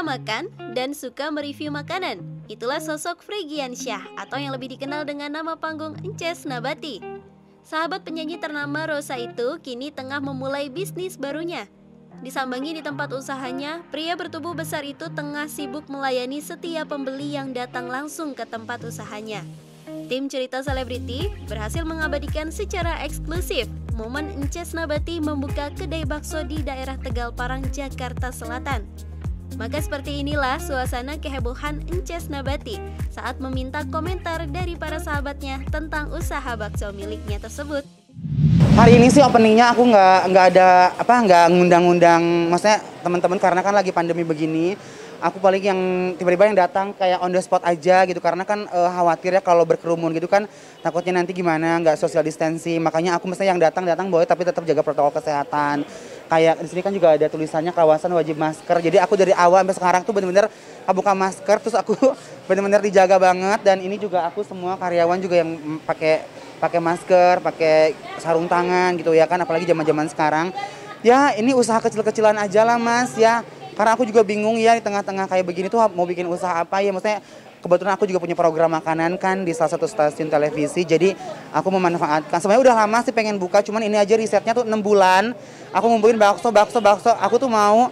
makan dan suka mereview makanan. Itulah sosok Frigiansyah atau yang lebih dikenal dengan nama panggung Ences Nabati. Sahabat penyanyi ternama Rosa itu kini tengah memulai bisnis barunya. Disambangi di tempat usahanya, pria bertubuh besar itu tengah sibuk melayani setiap pembeli yang datang langsung ke tempat usahanya. Tim Cerita Selebriti berhasil mengabadikan secara eksklusif momen Ences Nabati membuka kedai bakso di daerah Tegal Parang, Jakarta Selatan. Maka seperti inilah suasana kehebohan Ences Nabati saat meminta komentar dari para sahabatnya tentang usaha bakso miliknya tersebut. Hari ini sih openingnya aku nggak ngundang-ngundang, maksudnya teman-teman karena kan lagi pandemi begini. Aku paling yang tiba-tiba yang datang kayak on the spot aja gitu karena kan khawatir ya kalau berkerumun gitu kan takutnya nanti gimana nggak social distancing, makanya aku mestinya yang datang boleh tapi tetap jaga protokol kesehatan. Kayak di sini kan juga ada tulisannya kawasan wajib masker, jadi aku dari awal sampai sekarang tuh bener-bener buka masker, terus aku bener-bener dijaga banget. Dan ini juga aku semua karyawan juga yang pakai masker, pakai sarung tangan gitu ya kan, apalagi zaman-zaman sekarang. Ya ini usaha kecil-kecilan aja lah mas ya. Karena aku juga bingung ya di tengah-tengah kayak begini tuh mau bikin usaha apa ya. Maksudnya kebetulan aku juga punya program makanan kan di salah satu stasiun televisi. Jadi aku memanfaatkan. Sebenarnya udah lama sih pengen buka, cuman ini aja risetnya tuh 6 bulan. Aku ngumpulin bakso. Aku tuh mau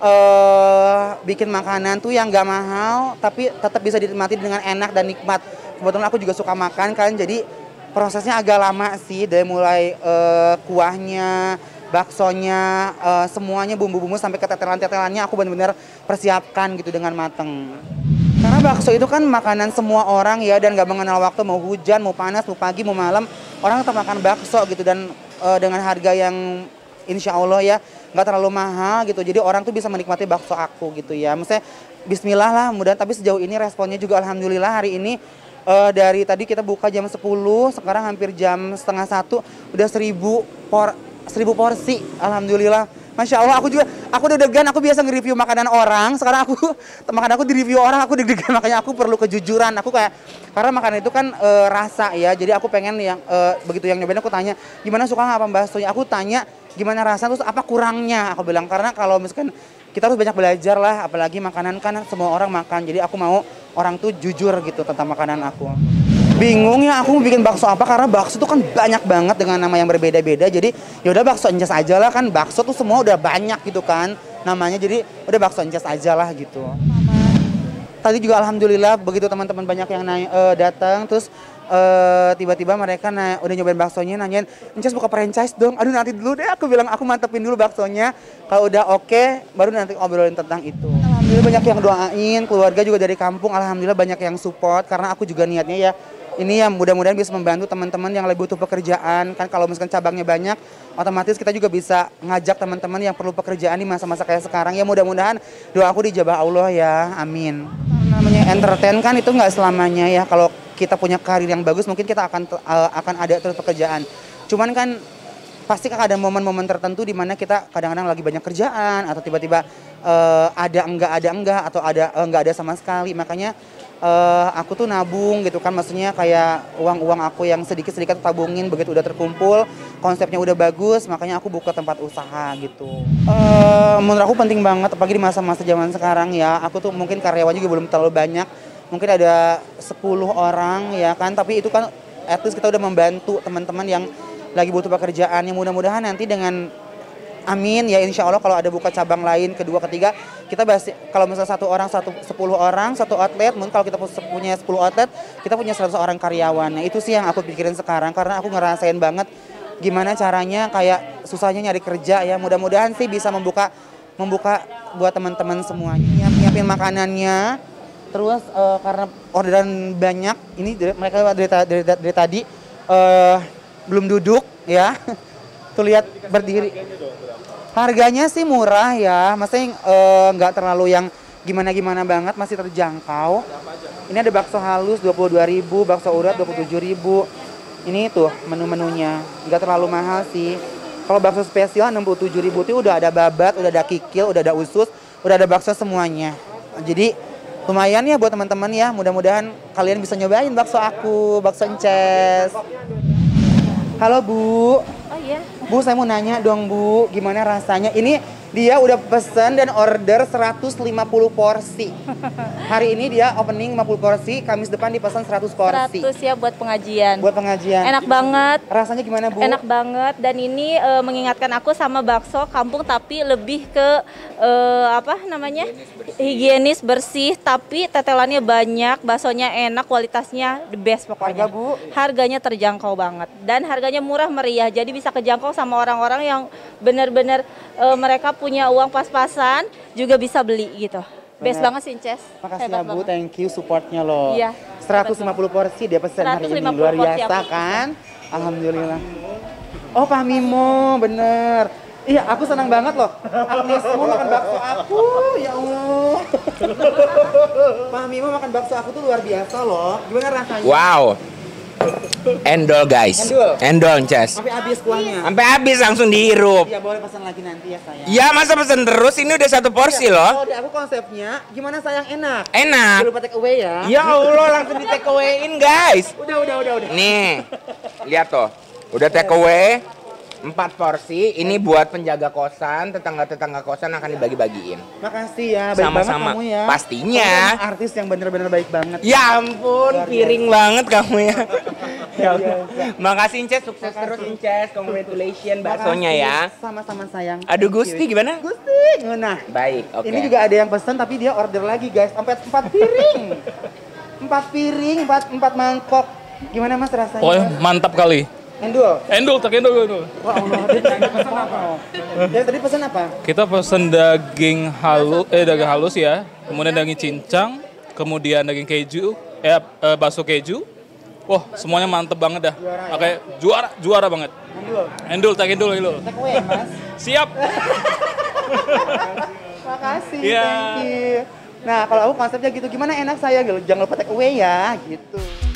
bikin makanan tuh yang gak mahal tapi tetap bisa dinikmati dengan enak dan nikmat. Kebetulan aku juga suka makan kan, jadi prosesnya agak lama sih dari mulai kuahnya, baksonya, semuanya bumbu-bumbu sampai ke tetelan-tetelannya aku benar-benar persiapkan gitu dengan mateng. Karena bakso itu kan makanan semua orang ya dan gak mengenal waktu, mau hujan, mau panas, mau pagi, mau malam, orang tetap makan bakso gitu. Dan dengan harga yang insya Allah ya gak terlalu mahal gitu, jadi orang tuh bisa menikmati bakso aku gitu ya. Maksudnya bismillah lah mudah, tapi sejauh ini responnya juga alhamdulillah. Hari ini dari tadi kita buka jam 10, sekarang hampir jam setengah 1 udah 1000 porsi, alhamdulillah. Masya Allah, aku udah deg-degan. Aku biasa nge-review makanan orang, sekarang makanan aku di-review orang, aku deg-degan. Makanya aku perlu kejujuran. Karena makanan itu kan rasa ya, jadi aku pengen yang begitu yang nyobain aku tanya gimana, suka nggak apa baksonya, aku tanya gimana rasa, terus apa kurangnya, aku bilang. Karena kalau misalkan kita harus banyak belajar lah, apalagi makanan kan semua orang makan, jadi aku mau orang tuh jujur gitu tentang makanan aku. Bingung ya aku mau bikin bakso apa, karena bakso tuh kan banyak banget dengan nama yang berbeda-beda. Jadi ya udah bakso Ences aja lah, kan bakso tuh semua udah banyak gitu kan namanya, jadi udah bakso Ences aja lah gitu. Tadi juga alhamdulillah begitu teman-teman banyak yang datang, terus tiba-tiba mereka udah nyobain baksonya, nanyain Ences buka franchise dong. Aduh nanti dulu deh, aku bilang aku mantepin dulu baksonya, kalau udah oke baru nanti ngobrolin tentang itu. Alhamdulillah banyak yang doain, keluarga juga dari kampung alhamdulillah banyak yang support, karena aku juga niatnya ya ini ya mudah-mudahan bisa membantu teman-teman yang lagi butuh pekerjaan. Kan kalau misalkan cabangnya banyak, otomatis kita juga bisa ngajak teman-teman yang perlu pekerjaan di masa-masa kayak sekarang. Ya mudah-mudahan doa aku dijabah Allah ya, amin. Namanya entertain kan itu nggak selamanya ya. Kalau kita punya karir yang bagus mungkin kita akan ada terus pekerjaan. Cuman kan pasti ada momen-momen tertentu di mana kita kadang-kadang lagi banyak kerjaan atau tiba-tiba ada enggak atau enggak ada sama sekali. Makanya aku tuh nabung gitu kan, maksudnya kayak uang aku yang sedikit-sedikit tabungin, begitu udah terkumpul, konsepnya udah bagus, makanya aku buka tempat usaha gitu. Menurut aku penting banget, apalagi di masa-masa zaman sekarang ya. Aku tuh mungkin karyawan juga belum terlalu banyak, mungkin ada 10 orang ya kan, tapi itu kan at least kita udah membantu teman-teman yang lagi butuh pekerjaan. Yang mudah-mudahan nanti dengan amin ya insya Allah kalau ada buka cabang lain, kedua, ketiga, kita kalau misalnya 1 orang, 10 orang, 1 outlet, mungkin kalau kita punya 10 outlet, kita punya 100 orang karyawan. Nah itu sih yang aku pikirin sekarang, karena aku ngerasain banget gimana caranya kayak susahnya nyari kerja ya. Mudah-mudahan sih bisa membuka buat teman-teman semuanya. Nyiapin makanannya, terus karena orderan banyak, ini mereka dari tadi belum duduk ya. Tuh lihat berdiri. Harganya sih murah ya, maksudnya nggak terlalu yang gimana-gimana banget, masih terjangkau. Ini ada bakso halus 22.000, bakso urat 27.000. Ini tuh menu-menunya, nggak terlalu mahal sih. Kalau bakso spesial 67.000 itu udah ada babat, udah ada kikil, udah ada usus, udah ada bakso semuanya. Jadi lumayan ya buat teman-teman ya, mudah-mudahan kalian bisa nyobain bakso aku, bakso Ences. Halo Bu. Oh iya. Bu, saya mau nanya dong Bu, gimana rasanya? Ini dia udah pesen dan order 150 porsi. Hari ini dia opening 50 porsi, Kamis depan dipesan 100 porsi. 100 ya buat pengajian. Buat pengajian. Enak banget. Rasanya gimana Bu? Enak banget dan ini mengingatkan aku sama bakso kampung tapi lebih ke apa namanya? Higienis, bersih tapi tetelannya banyak, baksonya enak, kualitasnya the best pokoknya. Harga Bu? Harganya terjangkau banget dan harganya murah meriah. Jadi bisa kejangkau sama orang-orang yang benar-benar mereka punya uang pas-pasan juga bisa beli gitu. Best banget sih, Inces. Makasih Hebat ya Bu, banget. thank you supportnya loh. Iya. 150 porsi dia pesan hari ini, 150 luar porsi biasa aku kan? Alhamdulillah. Oh Pak Mimo, bener. Iya, aku senang banget loh. Agnes mau makan bakso aku, ya Allah. Pak Mimo makan bakso aku tuh luar biasa loh. Gimana rasanya? Wow. Endol guys. Endol, Ces. Sampai habis kuahnya. Sampai habis langsung dihirup. Iya, boleh pesan lagi nanti ya sayang. Ya masa pesen terus, ini udah 1 porsi loh. Kalau di aku konsepnya, gimana sayang enak? Enak. Jangan lupa take away ya. Ya Allah langsung di take away-in guys. Udah. Nih, lihat tuh. Udah take away 4 porsi. Ini buat penjaga kosan, tetangga-tetangga kosan akan dibagi-bagiin. Makasih ya, baik Sama-sama. banget kamu ya. Pastinya. Kamu emang artis yang bener-bener baik banget. Ya ampun, Luar piring banget kamu ya. Ya Biasa. Allah. Makasih Inces, sukses terus Inces. Congratulations baksonya Makasih. ya. Sama-sama sayang. Aduh Gusti gimana? Gusti, nah. Baik, oke. Ini juga ada yang pesan tapi dia order lagi guys, sampai 4 piring. 4 piring, 4 mangkok. Gimana Mas rasanya? Pokoknya mantap kali. Endul. Endul, tak endul, endul. Wah Allah, dia tadi pesan apa? Dia tadi pesan apa? Kita pesen daging halus ya, kemudian daging cincang, kemudian daging keju, bakso keju. Wah, semuanya mantep banget dah. Juara ya? Oke, juara banget. Endul. Endul, tak endul, endul. Take away ya, Mas. Siap. Makasih, Iya. thank you. Nah, kalau aku konsepnya gitu, gimana enak saya gitu. Jangan lupa take away ya, gitu.